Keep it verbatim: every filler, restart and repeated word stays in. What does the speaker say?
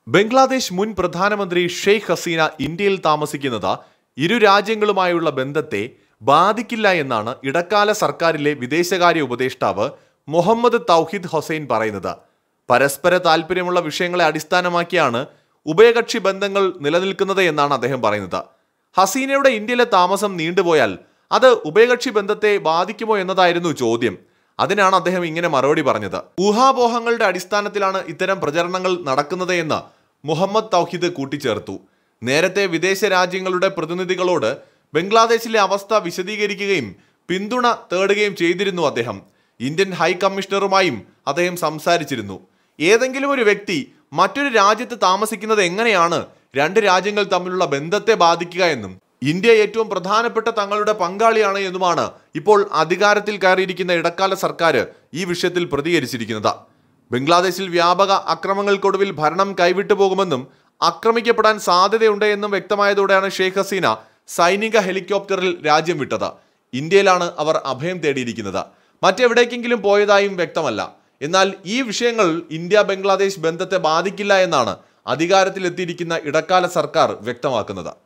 ബംഗ്ലാദേശ് മുൻ പ്രധാനമന്ത്രി ഷെയ്ഖ് ഹസീന ഇന്ത്യയിൽ താമസിക്കുന്നത് ഇരു രാജ്യങ്ങളുമായുള്ള ബന്ധത്തെ ബാധിക്കില്ല എന്നാണ് ഇടക്കാല സർക്കാരിലെ വിദേശകാര്യ ഉപദേഷ്ടാവ് മുഹമ്മദ് തൗഹീദ് ഹുസൈൻ പറയുന്നത്. പരസ്പര താൽപ്പര്യമുള്ള വിഷയങ്ങളെ അടിസ്ഥാനമാക്കിയാണ് ഉഭയകക്ഷി ബന്ധങ്ങൾ നിലനിൽക്കുന്നത് എന്നാണ് അദ്ദേഹം പറയുന്നത്. ഹസീനയുടെ ഇന്ത്യയിലെ താമസം നീണ്ടുപോയാൽ അത് ഉഭയകക്ഷി ബന്ധത്തെ ബാധിക്കുമോ എന്നതായിരുന്നു ചോദ്യം. അതിനാണ് അദ്ദേഹം ഇങ്ങനെ മറുപടി പറഞ്ഞത്. ഊഹാപോഹങ്ങളുടെ അടിസ്ഥാനത്തിലാണ് ഇത്തരം പ്രചരണങ്ങൾ നടക്കുന്നത് എന്ന് മുഹമ്മദ് തൗഹീദ് കൂട്ടിച്ചേർത്തു. നേരത്തെ വിദേശ രാജ്യങ്ങളുടെ പ്രതിനിധികളോട് ബംഗ്ലാദേശിലെ അവസ്ഥ വിശദീകരിക്കുകയും പിന്തുണ തേടുകയും ചെയ്തിരുന്നു അദ്ദേഹം. ഇന്ത്യൻ ഹൈ കമ്മീഷണറുമായും അദ്ദേഹം സംസാരിച്ചിരുന്നു. ഏതെങ്കിലും ഒരു വ്യക്തി മറ്റൊരു രാജ്യത്ത് താമസിക്കുന്നത് എങ്ങനെയാണ് രണ്ട് രാജ്യങ്ങൾ തമ്മിലുള്ള ബന്ധത്തെ ബാധിക്കുക എന്നും ഇന്ത്യ ഏറ്റവും പ്രധാനപ്പെട്ട തങ്ങളുടെ പങ്കാളിയാണ് എന്നുമാണ് ഇപ്പോൾ അധികാരത്തിൽ കയറിയിരിക്കുന്ന ഇടക്കാല സർക്കാർ ഈ വിഷയത്തിൽ പ്രതികരിച്ചിരിക്കുന്നത്. ബംഗ്ലാദേശിൽ വ്യാപക അക്രമങ്ങൾക്കൊടുവിൽ ഭരണം കൈവിട്ടു പോകുമെന്നും ആക്രമിക്കപ്പെടാൻ സാധ്യതയുണ്ട് എന്നും വ്യക്തമായതോടെയാണ് ഷെയ്ഖ് ഹസീന സൈനിക ഹെലികോപ്റ്ററിൽ രാജ്യം വിട്ടത്. ഇന്ത്യയിലാണ് അവർ അഭയം തേടിയിരിക്കുന്നത്. മറ്റെവിടേക്കെങ്കിലും പോയതായും വ്യക്തമല്ല. എന്നാൽ ഈ വിഷയങ്ങൾ ഇന്ത്യ ബംഗ്ലാദേശ് ബന്ധത്തെ ബാധിക്കില്ല എന്നാണ് അധികാരത്തിലെത്തിയിരിക്കുന്ന ഇടക്കാല സർക്കാർ വ്യക്തമാക്കുന്നത്.